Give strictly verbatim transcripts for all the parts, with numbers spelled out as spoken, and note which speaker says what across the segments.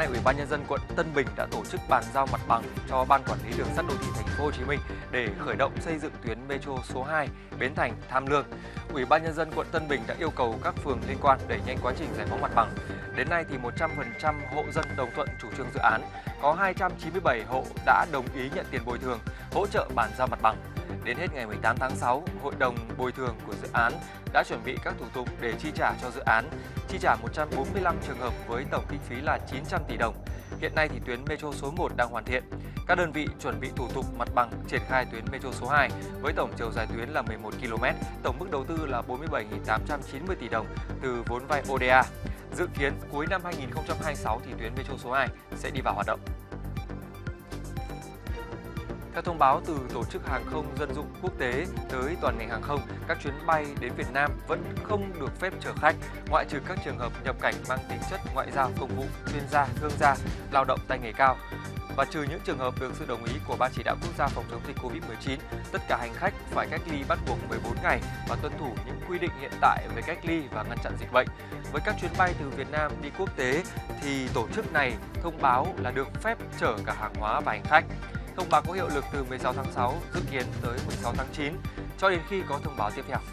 Speaker 1: nay, Ủy ban Nhân dân quận Tân Bình đã tổ chức bàn giao mặt bằng cho Ban Quản lý Đường sắt Đô thị Thành phố Hồ Chí Minh để khởi động xây dựng tuyến metro số hai Bến Thành - Tham Lương. Ủy ban Nhân dân quận Tân Bình đã yêu cầu các phường liên quan đẩy nhanh quá trình giải phóng mặt bằng. Đến nay thì một trăm phần trăm hộ dân đồng thuận chủ trương dự án, có hai trăm chín mươi bảy hộ đã đồng ý nhận tiền bồi thường, hỗ trợ bàn giao mặt bằng. Đến hết ngày mười tám tháng sáu, Hội đồng bồi thường của dự án đã chuẩn bị các thủ tục để chi trả cho dự án, chi trả một trăm bốn mươi lăm trường hợp với tổng kinh phí là chín trăm tỷ đồng. Hiện nay thì tuyến metro số một đang hoàn thiện. Các đơn vị chuẩn bị thủ tục mặt bằng triển khai tuyến metro số hai với tổng chiều dài tuyến là mười một ki lô mét, tổng mức đầu tư là bốn mươi bảy nghìn tám trăm chín mươi tỷ đồng từ vốn vay o đê a. Dự kiến cuối năm hai nghìn không trăm hai mươi sáu thì tuyến metro số hai sẽ đi vào hoạt động. Theo thông báo từ Tổ chức Hàng không Dân dụng Quốc tế tới toàn ngành hàng không, các chuyến bay đến Việt Nam vẫn không được phép chở khách, ngoại trừ các trường hợp nhập cảnh mang tính chất ngoại giao, công vụ, chuyên gia, thương gia, lao động tay nghề cao. Và trừ những trường hợp được sự đồng ý của Ban Chỉ đạo Quốc gia phòng chống dịch Covid mười chín, tất cả hành khách phải cách ly bắt buộc mười bốn ngày và tuân thủ những quy định hiện tại về cách ly và ngăn chặn dịch bệnh. Với các chuyến bay từ Việt Nam đi quốc tế thì tổ chức này thông báo là được phép chở cả hàng hóa và hành khách. Thông báo có hiệu lực từ mười sáu tháng sáu, dự kiến tới mười sáu tháng chín, cho đến khi có thông báo tiếp theo.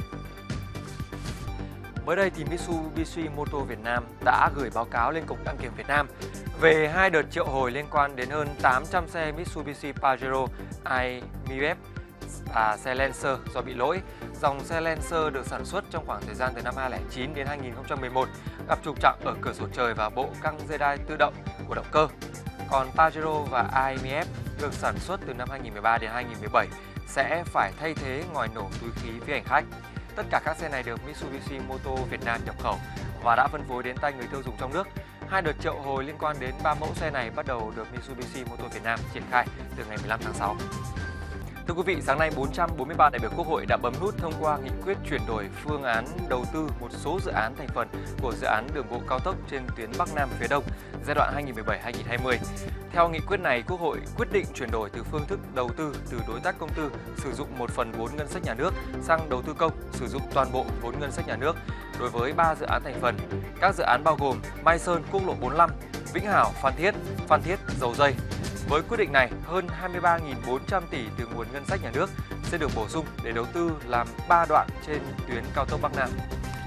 Speaker 1: Mới đây thì Mitsubishi Motor Việt Nam đã gửi báo cáo lên Cục Đăng kiểm Việt Nam về hai đợt triệu hồi liên quan đến hơn tám trăm xe Mitsubishi Pajero i em i ép và xe Lancer do bị lỗi. Dòng xe Lancer được sản xuất trong khoảng thời gian từ năm hai nghìn không trăm lẻ chín đến hai nghìn không trăm mười một, gặp trục trặc ở cửa sổ trời và bộ căng dây đai tự động của động cơ. Còn Pajero và i em i ép được sản xuất từ năm hai nghìn không trăm mười ba đến hai nghìn không trăm mười bảy sẽ phải thay thế ngòi nổ túi khí với hành khách. Tất cả các xe này được Mitsubishi Motor Việt Nam nhập khẩu và đã phân phối đến tay người tiêu dùng trong nước. Hai đợt triệu hồi liên quan đến ba mẫu xe này bắt đầu được Mitsubishi Motor Việt Nam triển khai từ ngày mười lăm tháng sáu. Thưa quý vị, sáng nay bốn trăm bốn mươi ba đại biểu Quốc hội đã bấm nút thông qua nghị quyết chuyển đổi phương án đầu tư một số dự án thành phần của dự án đường bộ cao tốc trên tuyến Bắc Nam phía Đông giai đoạn hai nghìn không trăm mười bảy đến hai nghìn không trăm hai mươi. Theo nghị quyết này, Quốc hội quyết định chuyển đổi từ phương thức đầu tư từ đối tác công tư sử dụng một phần vốn ngân sách nhà nước sang đầu tư công sử dụng toàn bộ vốn ngân sách nhà nước đối với ba dự án thành phần. Các dự án bao gồm Mai Sơn quốc lộ bốn mươi lăm, Vĩnh Hảo Phan Thiết, Phan Thiết Dầu Giây. Với quyết định này, hơn hai mươi ba nghìn bốn trăm tỷ từ nguồn ngân sách nhà nước sẽ được bổ sung để đầu tư làm ba đoạn trên tuyến cao tốc Bắc Nam.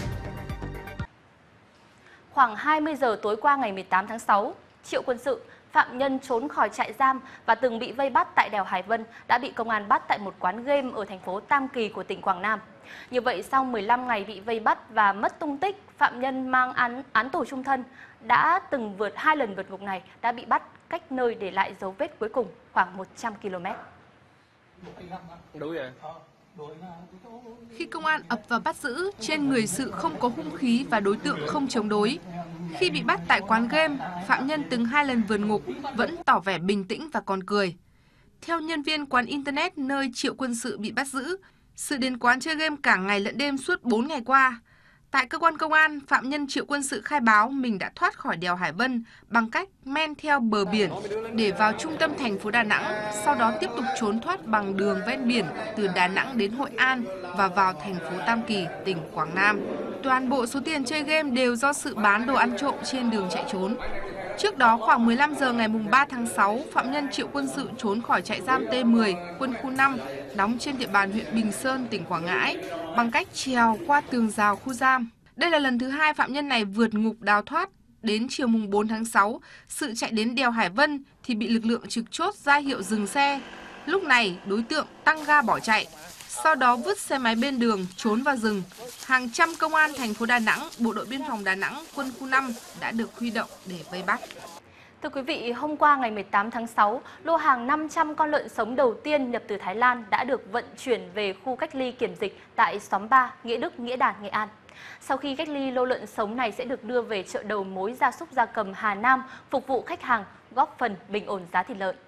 Speaker 2: Khoảng hai mươi giờ tối qua ngày mười tám tháng sáu, Triệu Quân Sự, phạm nhân trốn khỏi trại giam và từng bị vây bắt tại đèo Hải Vân đã bị công an bắt tại một quán game ở thành phố Tam Kỳ của tỉnh Quảng Nam. Như vậy, sau mười lăm ngày bị vây bắt và mất tung tích, phạm nhân mang án, án tù chung thân đã từng vượt hai lần vượt ngục này đã bị bắt cách nơi để lại dấu vết cuối cùng khoảng một trăm ki lô mét.
Speaker 1: Đúng rồi.
Speaker 3: Khi công an ập vào bắt giữ, trên người Sự không có hung khí và đối tượng không chống đối. Khi bị bắt tại quán game, phạm nhân từng hai lần vượt ngục vẫn tỏ vẻ bình tĩnh và còn cười. Theo nhân viên quán Internet nơi Triệu Quân Sự bị bắt giữ, Sự đến quán chơi game cả ngày lẫn đêm suốt bốn ngày qua. Tại cơ quan công an, phạm nhân Triệu Quân Sự khai báo mình đã thoát khỏi đèo Hải Vân bằng cách men theo bờ biển để vào trung tâm thành phố Đà Nẵng, sau đó tiếp tục trốn thoát bằng đường ven biển từ Đà Nẵng đến Hội An và vào thành phố Tam Kỳ, tỉnh Quảng Nam. Toàn bộ số tiền chơi game đều do Sự bán đồ ăn trộm trên đường chạy trốn. Trước đó, khoảng mười lăm giờ ngày ba tháng sáu, phạm nhân Triệu Quân Sự trốn khỏi trại giam T mười, quân khu năm, đóng trên địa bàn huyện Bình Sơn, tỉnh Quảng Ngãi, bằng cách trèo qua tường rào khu giam. Đây là lần thứ hai phạm nhân này vượt ngục đào thoát. Đến chiều mùng bốn tháng sáu, Sự chạy đến đèo Hải Vân thì bị lực lượng trực chốt ra hiệu dừng xe. Lúc này, đối tượng tăng ga bỏ chạy. Sau đó vứt xe máy bên đường, trốn vào rừng. Hàng trăm công an thành phố Đà Nẵng, Bộ đội Biên phòng Đà Nẵng, quân khu năm đã được huy động để vây bắt.
Speaker 2: Thưa quý vị, hôm qua ngày mười tám tháng sáu, lô hàng năm trăm con lợn sống đầu tiên nhập từ Thái Lan đã được vận chuyển về khu cách ly kiểm dịch tại xóm ba, Nghĩa Đức, Nghĩa Đàn, Nghệ An. Sau khi cách ly, lô lợn sống này sẽ được đưa về chợ đầu mối gia súc gia cầm Hà Nam phục vụ khách hàng, góp phần bình ổn giá thịt lợn.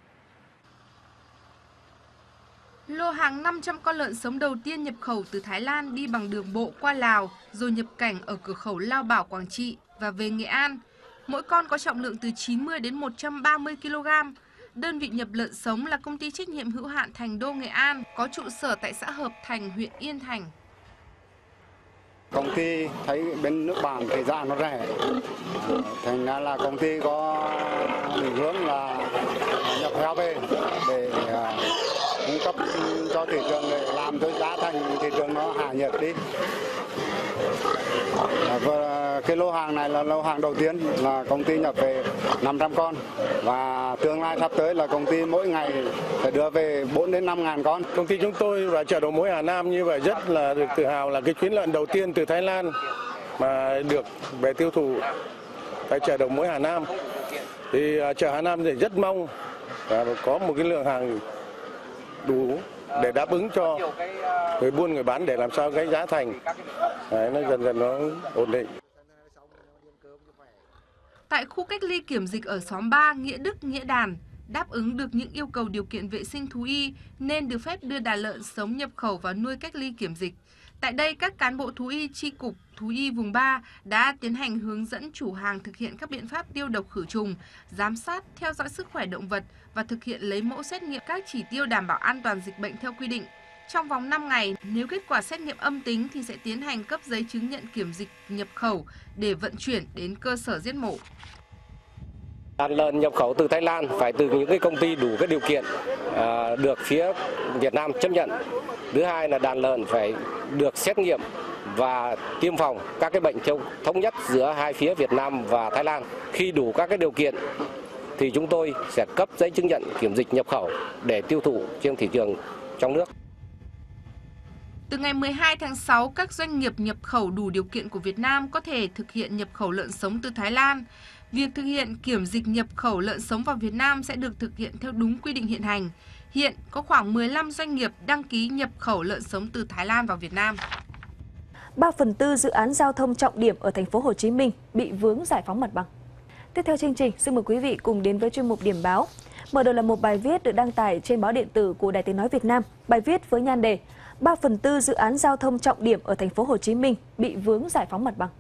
Speaker 3: Lô hàng năm trăm con lợn sống đầu tiên nhập khẩu từ Thái Lan đi bằng đường bộ qua Lào, rồi nhập cảnh ở cửa khẩu Lao Bảo, Quảng Trị và về Nghệ An. Mỗi con có trọng lượng từ chín mươi đến một trăm ba mươi ki lô gam. Đơn vị nhập lợn sống là công ty trách nhiệm hữu hạn Thành Đô Nghệ An, có trụ sở tại xã Hợp Thành, huyện Yên Thành.
Speaker 4: Công ty thấy bên nước bạn thì giá nó rẻ, thành ra là công ty có định hướng là nhập heo về để cung cấp cho thị trường, để làm cho giá thành thị trường nó hạ nhiệt đi. Và cái lô hàng này là lô hàng đầu tiên là công ty nhập về năm trăm con, và tương lai sắp tới là công ty mỗi ngày phải đưa về bốn đến năm ngàn con.
Speaker 5: Công ty chúng tôi và chợ đầu mối Hà Nam như vậy rất là được tự hào, là cái chuyến lợn đầu tiên từ Thái Lan mà được về tiêu thụ tại chợ đầu mối Hà Nam. Thì chợ Hà Nam thì rất mong và có một cái lượng hàng đủ để đáp ứng cho người buôn người bán, để làm sao cái giá thành đấy, nó dần dần nó ổn định.
Speaker 3: Tại khu cách ly kiểm dịch ở xóm ba, Nghĩa Đức, Nghĩa Đàn, đáp ứng được những yêu cầu điều kiện vệ sinh thú y nên được phép đưa đàn lợn sống nhập khẩu vào nuôi cách ly kiểm dịch. Tại đây, các cán bộ thú y chi cục thú y vùng ba đã tiến hành hướng dẫn chủ hàng thực hiện các biện pháp tiêu độc khử trùng, giám sát, theo dõi sức khỏe động vật và thực hiện lấy mẫu xét nghiệm các chỉ tiêu đảm bảo an toàn dịch bệnh theo quy định. Trong vòng năm ngày, nếu kết quả xét nghiệm âm tính thì sẽ tiến hành cấp giấy chứng nhận kiểm dịch nhập khẩu để vận chuyển đến cơ sở giết mổ.
Speaker 6: Đàn lợn nhập khẩu từ Thái Lan phải từ những cái công ty đủ cái điều kiện à, được phía Việt Nam chấp nhận. Thứ hai là đàn lợn phải được xét nghiệm và tiêm phòng các cái bệnh thống nhất giữa hai phía Việt Nam và Thái Lan. Khi đủ các cái điều kiện thì chúng tôi sẽ cấp giấy chứng nhận kiểm dịch nhập khẩu để tiêu thụ trên thị trường trong nước.
Speaker 3: Từ ngày mười hai tháng sáu, các doanh nghiệp nhập khẩu đủ điều kiện của Việt Nam có thể thực hiện nhập khẩu lợn sống từ Thái Lan. Việc thực hiện kiểm dịch nhập khẩu lợn sống vào Việt Nam sẽ được thực hiện theo đúng quy định hiện hành. Hiện có khoảng mười lăm doanh nghiệp đăng ký nhập khẩu lợn sống từ Thái Lan vào Việt Nam.
Speaker 7: ba phần tư dự án giao thông trọng điểm ở thành phố Hồ Chí Minh bị vướng giải phóng mặt bằng. Tiếp theo chương trình, xin mời quý vị cùng đến với chuyên mục điểm báo. Mở đầu là một bài viết được đăng tải trên báo điện tử của Đài Tiếng nói Việt Nam. Bài viết với nhan đề: ba phần tư dự án giao thông trọng điểm ở thành phố Hồ Chí Minh bị vướng giải phóng mặt bằng.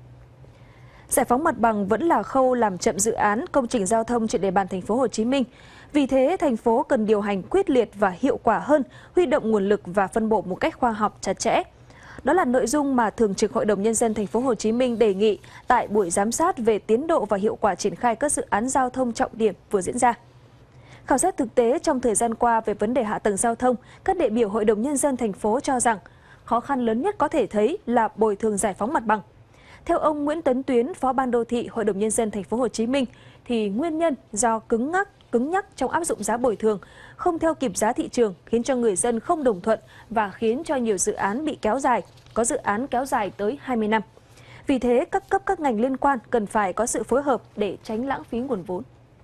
Speaker 7: Giải phóng mặt bằng vẫn là khâu làm chậm dự án công trình giao thông trên địa bàn thành phố Hồ Chí Minh. Vì thế, thành phố cần điều hành quyết liệt và hiệu quả hơn, huy động nguồn lực và phân bổ một cách khoa học chặt chẽ. Đó là nội dung mà Thường trực Hội đồng Nhân dân thành phố Hồ Chí Minh đề nghị tại buổi giám sát về tiến độ và hiệu quả triển khai các dự án giao thông trọng điểm vừa diễn ra. Khảo sát thực tế trong thời gian qua về vấn đề hạ tầng giao thông, các đại biểu Hội đồng Nhân dân thành phố cho rằng khó khăn lớn nhất có thể thấy là bồi thường giải phóng mặt bằng. Theo ông Nguyễn Tấn Tuyến, Phó Ban Đô thị Hội đồng Nhân dân thành phố Hồ Chí Minh, thì nguyên nhân do cứng ngắc, cứng nhắc trong áp dụng giá bồi thường, không theo kịp giá thị trường khiến cho người dân không đồng thuận và khiến cho nhiều dự án bị kéo dài, có dự án kéo dài tới hai mươi năm. Vì thế, các cấp các ngành liên quan cần phải có sự phối hợp để tránh lãng phí nguồn vốn.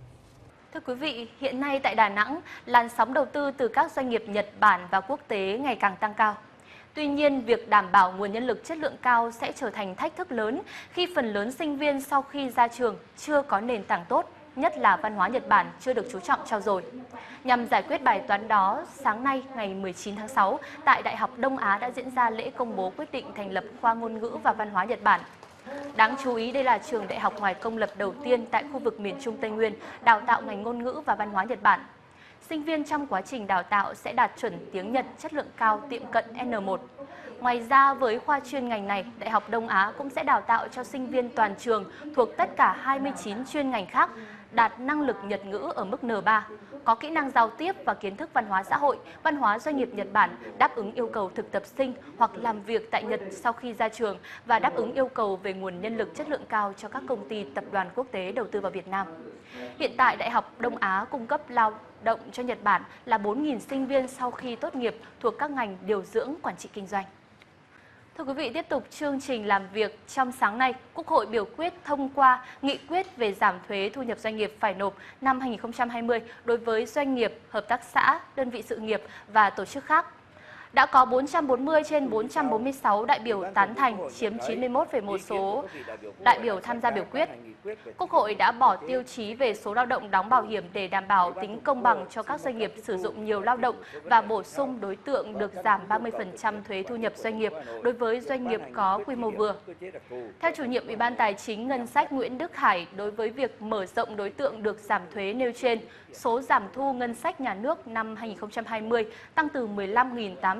Speaker 2: Thưa quý vị, hiện nay tại Đà Nẵng, làn sóng đầu tư từ các doanh nghiệp Nhật Bản và quốc tế ngày càng tăng cao. Tuy nhiên, việc đảm bảo nguồn nhân lực chất lượng cao sẽ trở thành thách thức lớn khi phần lớn sinh viên sau khi ra trường chưa có nền tảng tốt, nhất là văn hóa Nhật Bản chưa được chú trọng trau dồi. Nhằm giải quyết bài toán đó, sáng nay ngày mười chín tháng sáu, tại Đại học Đông Á đã diễn ra lễ công bố quyết định thành lập khoa ngôn ngữ và văn hóa Nhật Bản. Đáng chú ý, đây là trường đại học ngoài công lập đầu tiên tại khu vực miền Trung Tây Nguyên đào tạo ngành ngôn ngữ và văn hóa Nhật Bản. Sinh viên trong quá trình đào tạo sẽ đạt chuẩn tiếng Nhật chất lượng cao tiệm cận N một. Ngoài ra, với khoa chuyên ngành này, Đại học Đông Á cũng sẽ đào tạo cho sinh viên toàn trường thuộc tất cả hai mươi chín chuyên ngành khác đạt năng lực Nhật ngữ ở mức N ba, có kỹ năng giao tiếp và kiến thức văn hóa xã hội, văn hóa doanh nghiệp Nhật Bản, đáp ứng yêu cầu thực tập sinh hoặc làm việc tại Nhật sau khi ra trường và đáp ứng yêu cầu về nguồn nhân lực chất lượng cao cho các công ty tập đoàn quốc tế đầu tư vào Việt Nam. Hiện tại, Đại học Đông Á cung cấp lao động cho Nhật Bản là bốn nghìn sinh viên sau khi tốt nghiệp thuộc các ngành điều dưỡng, quản trị kinh doanh. Thưa quý vị, tiếp tục chương trình làm việc trong sáng nay, Quốc hội biểu quyết thông qua nghị quyết về giảm thuế thu nhập doanh nghiệp phải nộp năm hai nghìn không trăm hai mươi đối với doanh nghiệp, hợp tác xã, đơn vị sự nghiệp và tổ chức khác. Đã có bốn trăm bốn mươi trên bốn trăm bốn mươi sáu đại biểu tán thành, chiếm chín mươi mốt phẩy một số đại biểu tham gia biểu quyết. Quốc hội đã bỏ tiêu chí về số lao động đóng bảo hiểm để đảm bảo tính công bằng cho các doanh nghiệp sử dụng nhiều lao động và bổ sung đối tượng được giảm ba mươi phần trăm thuế thu nhập doanh nghiệp đối với doanh nghiệp có quy mô vừa. Theo chủ nhiệm Ủy ban Tài chính Ngân sách Nguyễn Đức Hải, đối với việc mở rộng đối tượng được giảm thuế nêu trên, số giảm thu ngân sách nhà nước năm hai nghìn không trăm hai mươi tăng từ mười lăm nghìn tám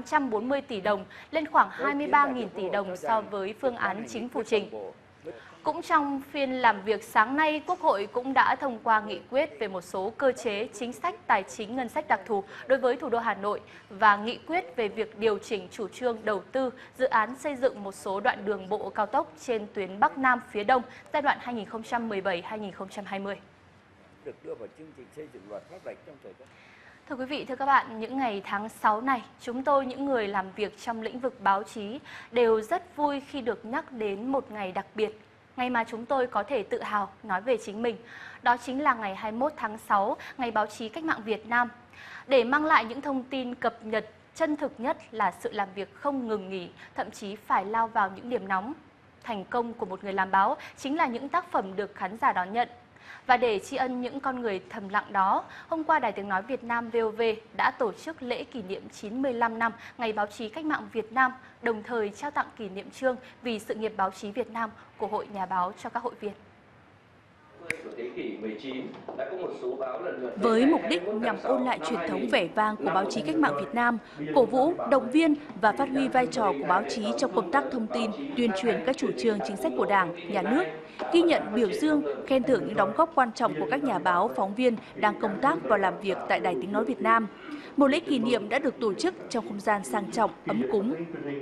Speaker 2: trăm bốn mươi tỷ đồng lên khoảng hai mươi ba nghìn tỷ đồng so với phương án chính phủ trình. Cũng trong phiên làm việc sáng nay, Quốc hội cũng đã thông qua nghị quyết về một số cơ chế chính sách tài chính ngân sách đặc thù đối với thủ đô Hà Nội và nghị quyết về việc điều chỉnh chủ trương đầu tư dự án xây dựng một số đoạn đường bộ cao tốc trên tuyến Bắc Nam phía Đông giai đoạn hai nghìn không trăm mười bảy đến hai nghìn không trăm hai mươi.
Speaker 8: Được đưa vào chương trình xây dựng luật pháp lệnh trong thời gian.
Speaker 2: Thưa quý vị, thưa các bạn, những ngày tháng sáu này, chúng tôi, những người làm việc trong lĩnh vực báo chí, đều rất vui khi được nhắc đến một ngày đặc biệt, ngày mà chúng tôi có thể tự hào nói về chính mình. Đó chính là ngày hai mươi mốt tháng sáu, Ngày Báo chí Cách mạng Việt Nam. Để mang lại những thông tin cập nhật chân thực nhất là sự làm việc không ngừng nghỉ, thậm chí phải lao vào những điểm nóng. Thành công của một người làm báo chính là những tác phẩm được khán giả đón nhận. Và để tri ân những con người thầm lặng đó, hôm qua Đài Tiếng Nói Việt Nam vê o vê đã tổ chức lễ kỷ niệm chín mươi lăm năm Ngày Báo chí Cách mạng Việt Nam, đồng thời trao tặng kỷ niệm chương vì sự nghiệp báo chí Việt Nam của Hội Nhà báo cho các hội viên.
Speaker 9: Với mục đích nhằm ôn lại truyền thống vẻ vang của báo chí cách mạng Việt Nam, cổ vũ, động viên và phát huy vai trò của báo chí trong công tác thông tin, tuyên truyền các chủ trương chính sách của Đảng, Nhà nước, ghi nhận, biểu dương, khen thưởng những đóng góp quan trọng của các nhà báo, phóng viên đang công tác và làm việc tại Đài Tiếng Nói Việt Nam. Một lễ kỷ niệm đã được tổ chức trong không gian sang trọng, ấm cúng.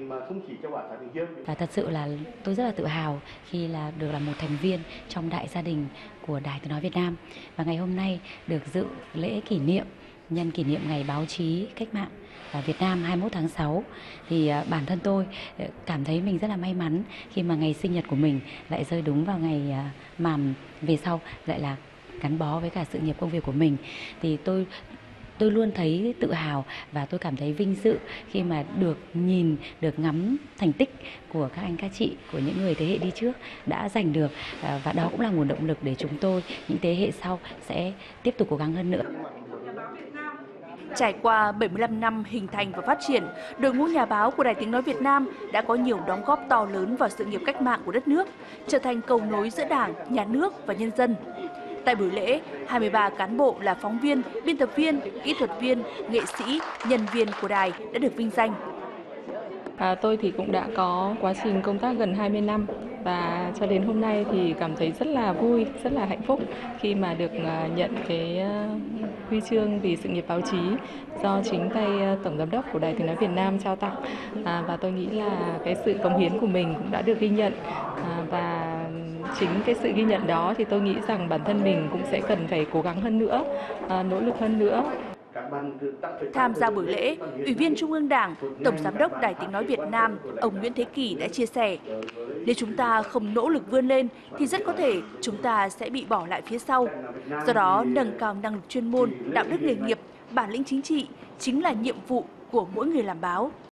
Speaker 10: Và thật sự là tôi rất là tự hào khi là được là một thành viên trong đại gia đình của Đài Tiếng Nói Việt Nam. Và ngày hôm nay được dự lễ kỷ niệm nhân kỷ niệm Ngày Báo chí Cách mạng Việt Nam hai mươi mốt tháng sáu, thì bản thân tôi cảm thấy mình rất là may mắn khi mà ngày sinh nhật của mình lại rơi đúng vào ngày mà về sau lại là gắn bó với cả sự nghiệp công việc của mình. Thì tôi tôi luôn thấy tự hào và tôi cảm thấy vinh dự khi mà được nhìn, được ngắm thành tích của các anh các chị, của những người thế hệ đi trước đã giành được, và đó cũng là nguồn động lực để chúng tôi, những thế hệ sau sẽ tiếp tục cố gắng hơn nữa.
Speaker 9: Trải qua bảy mươi lăm năm hình thành và phát triển, đội ngũ nhà báo của Đài Tiếng Nói Việt Nam đã có nhiều đóng góp to lớn vào sự nghiệp cách mạng của đất nước, trở thành cầu nối giữa Đảng, Nhà nước và nhân dân. Tại buổi lễ, hai mươi ba cán bộ là phóng viên, biên tập viên, kỹ thuật viên, nghệ sĩ, nhân viên của đài đã được vinh danh.
Speaker 11: À, tôi thì cũng đã có quá trình công tác gần hai mươi năm và cho đến hôm nay thì cảm thấy rất là vui, rất là hạnh phúc khi mà được nhận cái huy chương vì sự nghiệp báo chí do chính tay Tổng Giám đốc của Đài Tiếng Nói Việt Nam trao tặng. À, và tôi nghĩ là cái sự cống hiến của mình cũng đã được ghi nhận, à, và chính cái sự ghi nhận đó thì tôi nghĩ rằng bản thân mình cũng sẽ cần phải cố gắng hơn nữa, à, nỗ lực hơn nữa.
Speaker 9: Tham gia buổi lễ, Ủy viên Trung ương Đảng, Tổng Giám đốc Đài Tiếng Nói Việt Nam, ông Nguyễn Thế Kỷ đã chia sẻ, nếu chúng ta không nỗ lực vươn lên thì rất có thể chúng ta sẽ bị bỏ lại phía sau. Do đó, nâng cao năng lực chuyên môn, đạo đức nghề nghiệp, bản lĩnh chính trị chính là nhiệm vụ của mỗi người làm báo.